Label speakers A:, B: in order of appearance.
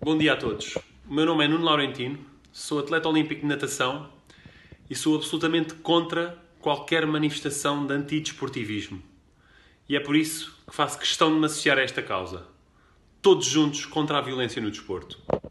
A: Bom dia a todos. O meu nome é Nuno Laurentino, sou atleta olímpico de natação e sou absolutamente contra qualquer manifestação de antidesportivismo. E é por isso que faço questão de me associar a esta causa. Todos juntos contra a violência no desporto.